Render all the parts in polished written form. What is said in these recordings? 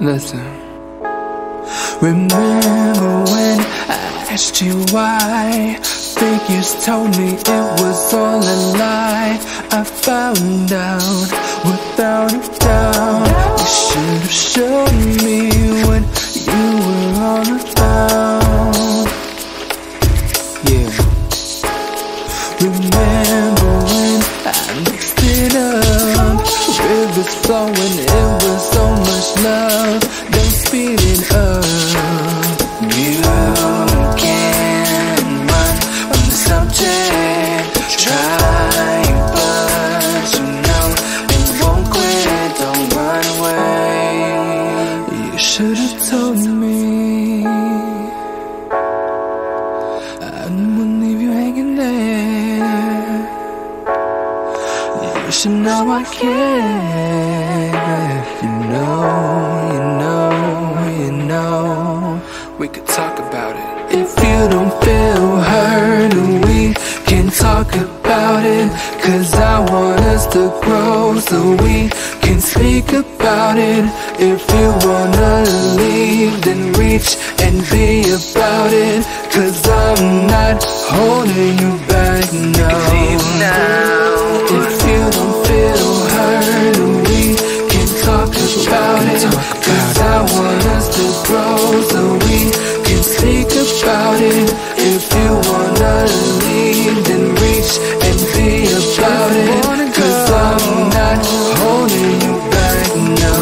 Listen. Remember when I asked you why? Figures told me it was all a lie. I found out without a doubt. You should have shown me what you were all about. Yeah. Remember when I mixed it up? Rivers flowing, it was so much love. Don't speed it up. You can't run from the subject. Try, but you know it won't quit. Don't run away. You should have told me. I wouldn't leave you hanging there. You should know I care. You know. We could talk about it. If you don't feel hurt, we can talk about it. Cause I want us to grow so we can speak about it. If you wanna leave, then reach and be about it. Cause I'm not holding you back, no. If you don't feel hurt, we can talk about it. Cause I want us to grow so we can speak about it. If you wanna leave, then reach and be about it. Cause I'm not holding you back, no.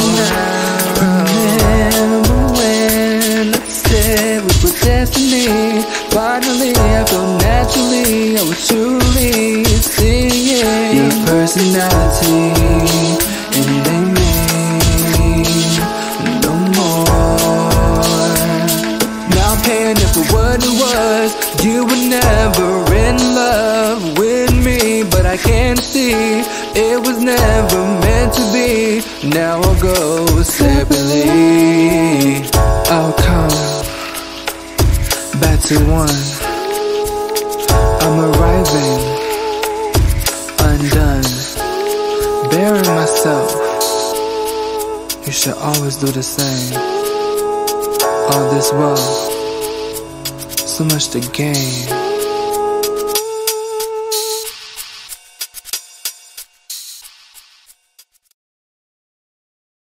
Remember when I said we were destiny? Finally I felt naturally I was truly seeing your personality. And they mean no more. Now paying it for what it was. You were never in love with me, but I can see it was never meant to be. Now I'll go separately. I'll come back to one. I'm arriving undone, burying myself. You should always do the same. All this wealth, so much to gain.